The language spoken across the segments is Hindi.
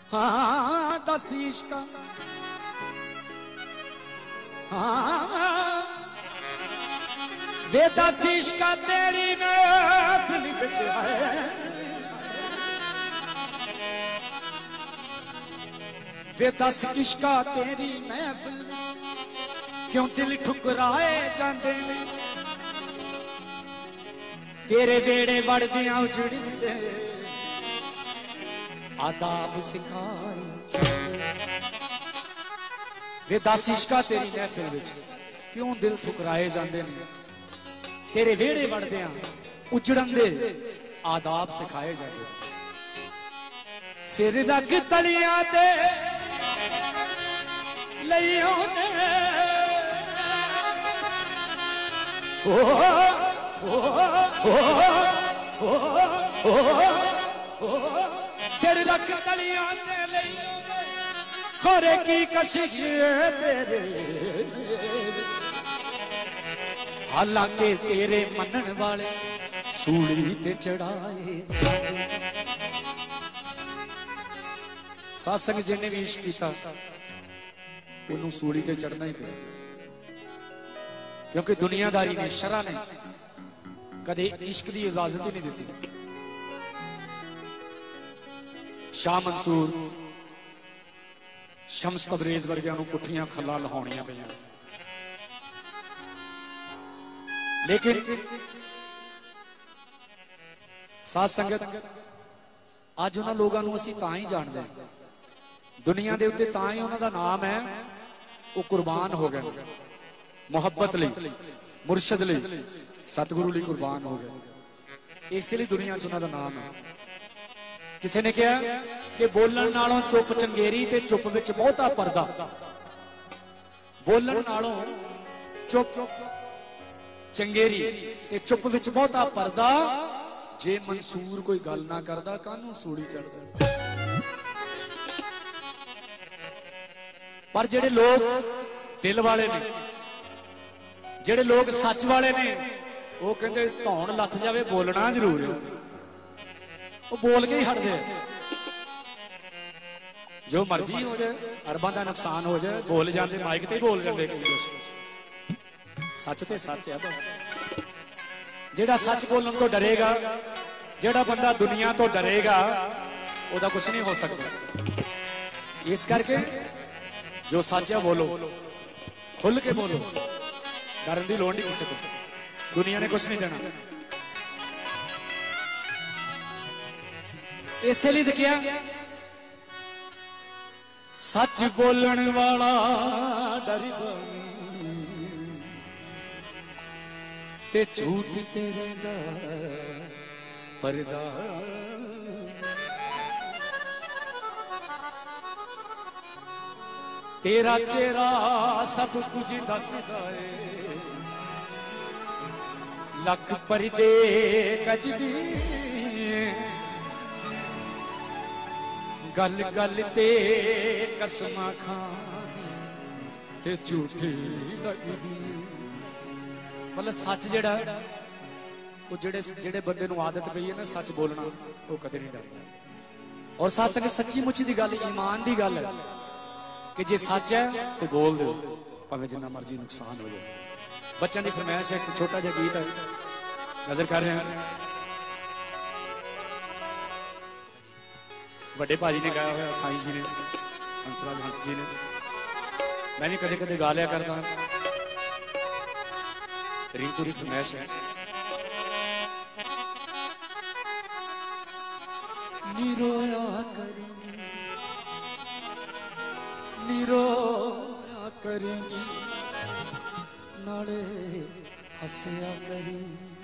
हाँ दस इश्का हाँ वे दस इश्का तेरी महफिल विच है वे दस इश्का तेरी महफिल विच क्यों दिल ठुकराए जांदे ने तेरे वेड़े वड़दियां उजड़दे आदाब सिखाए वे दस इश्का तेरी महफिल विच क्यों दिल ठुकराए जांदे ने तेरे वेड़े वड़दियां उजड़न दे आदाब सिखाए जाते सिर रख तलियां ते लई आउंदे सिर रख तलियां ते लई आउंदे खोरे की कशिश तेरे हालांकि तेरे मनन वाले सूली ते चढ़ाए सत्संग जिन्हें भी इश्क किया उन्होंने सूली ते चढ़ना ही पिया क्योंकि दुनियादारी ने शरा ने कदे इश्क की इजाजत ही नहीं दी शाह मंसूर शम्स तबरेज वर्गियां नूं पुठियां खल्ला लहाउणियां पईयां लेकिन साध संगत अज उन्होंने लोगों को असीं तां ही जानते हैं दुनिया के उत्ते तां ही उन्हों का नाम है वो कुर्बान हो गए मुहब्बत लई मुर्शद लई सतगुरु लई कुर्बान हो गए इसलिए दुनिया च उन्हों का नाम है किसी ने कहा कि बोलन नालों चुप चंगेरी ते चुप विच बहुता पर्दा बोलन नालों चुप चंगेरी ते चुप विच बहुता पर्दा जे मंसूर कोई गल ना करदा कानू सूली चढ़ जाए पर जेड़े लोग दिल वाले ने जेड़े लोग सच वाले ने वो कहते धौन लथ जावे बोलना जरूर है वो बोल के ही हट गए जो मर्जी हो जाए अरबां दा नुकसान हो जाए बोल जाते माइक ते बोल जाते कई सच ते सच है बस जेड़ा सच बोलने तो डरेगा जेड़ा बंदा दुनिया तो डरेगा ओदा कुछ नहीं हो सकता इस करके जो सच है बोलो खुल के बोलो डरन की लोड़ नहीं किसी को दुनिया ने कुछ नहीं देना इसलिए तो क्या सच बोलन वाला डरदा ते झूठ तेरे दा पर्दा तेरा चेहरा सब कुछ दसदा है लख परदे कजदी गल गल ते कसमां खानी ते झूठी लगदी मतलब सच जेड़ा वो जेड़े जेड़े बंदे नूं आदत पई है ना सच बोलना वो कदे नहीं डरदा और सच संग सच्ची मुच्ची दी गल ईमान दी गल है कि जे सच है तो बोल दो भावें जिन्ना मर्जी नुकसान हो जाए बच्चों की फरमाइश एक छोटा जिहा गीत है नजर कर रहे हैं बड़े भाजी ने गाया हुआ साईं जी ने हंसराज हंस जी ने मैं भी कदे कदे गा लिया करता रिंकू की फरमाइश है निरोया करेंगी निरोया करेंगी नाले हंसया करी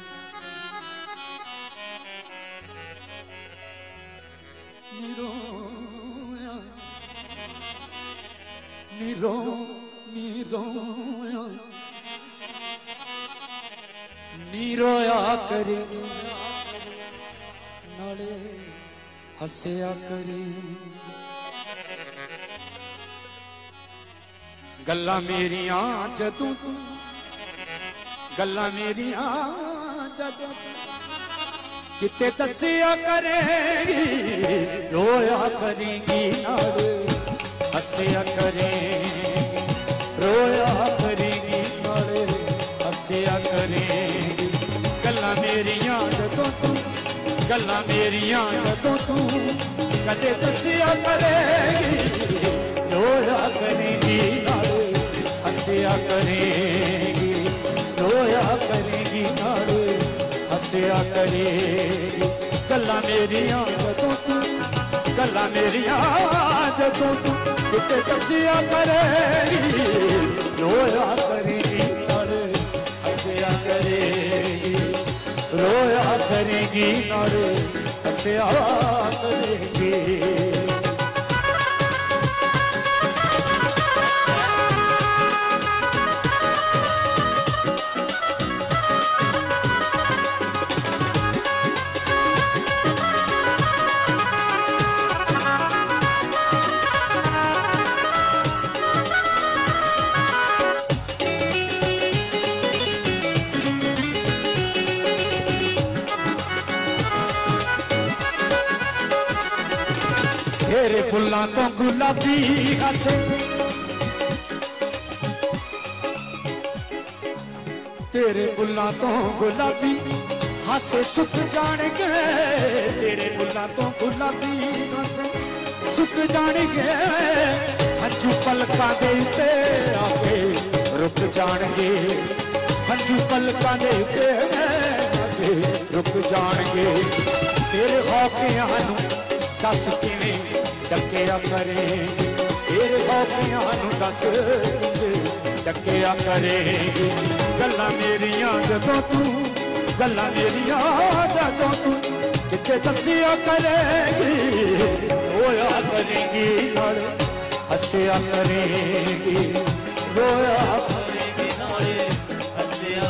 निरोया निरो निरोया निरोया करेंगी नाले हंसया करी गल्लां मेरियां जदों तू गल्लां मेरियां जदों किते दसिया करेगी रोया करेगी नाल हसिया करेगी रोया करेगी नाल हसिया करेगी गल्लां मेरियां जदों तू गल्लां मेरियां जदों तू कदे दसिया करेगी रोया करेगी नाल हसिया करेगी रोया करेगी नाल हसिया करेगी गल्लां मेरियां जदों तू गल्लां मेरियां जदों तू किते दसिया करेगी रोया करेगी नाल हसिया करेगी रोया करेगी नाल हसिया करेगी तेरे फुल्लां तो गुलाबी हसे तेरे फुल्लां तो गुलाबी हसे सुख जाणगे तेरे फुल्लां तो गुलाबी हसे सुख जाणगे हंझू पलकां दे उत्ते आके रुक जाणगे हंझू पलकां दे उत्ते आके रुक जाणगे तेरे हौकियां नूं दस किवें डकिया करेगी फिर हौकियां नूं दस डकिया करेगी गल्लां मेरियां जदों तू गल्लां मेरियां जदों तू किते दसिया करेगी रोया करेगी नाल हसिया करेगी रोया करेगी नाल हसिया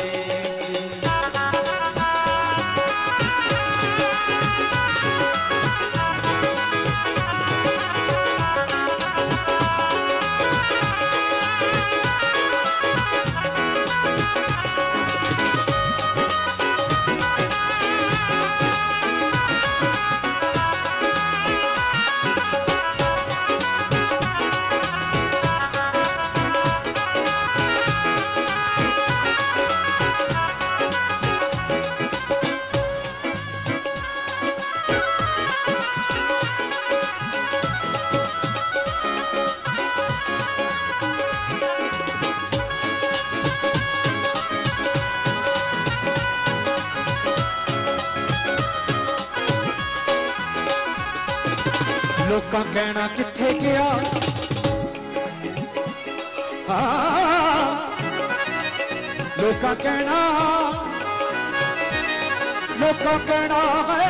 लोकां कहना किथे गया लोकां कहना है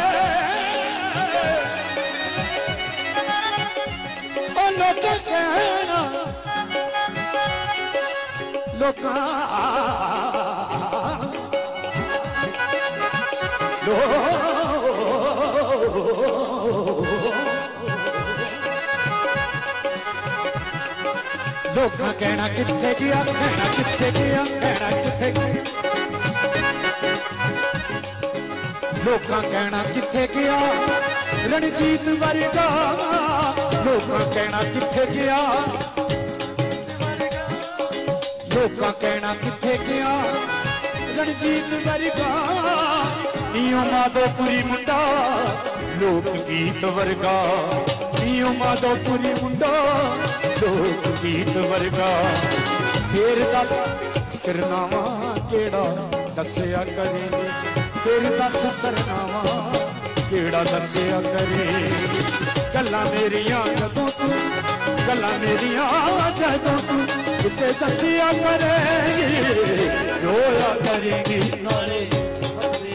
लोकां कहना लोकां लोकां कहना किथे गया कहना किथे गया कहना किथे गया लोकां कहना किथे गया रणजीत वर्गा लोकां कहना किथे गया लोकां कहना किथे गया रणजीत वर्गा नीओ माधोपुरी मुंडा लोक गीत वर्गा नीओ माधोपुरी मुंडा लोक गीत वर्गा फिर दस सरनावा केड़ा दसिया करेगी फिर दस सरनावा केड़ा दसिया करेगी गल्लां मेरियां जदों तू गल्लां मेरियां जदों तू किते दसिया करेगी रोया करेगी नाले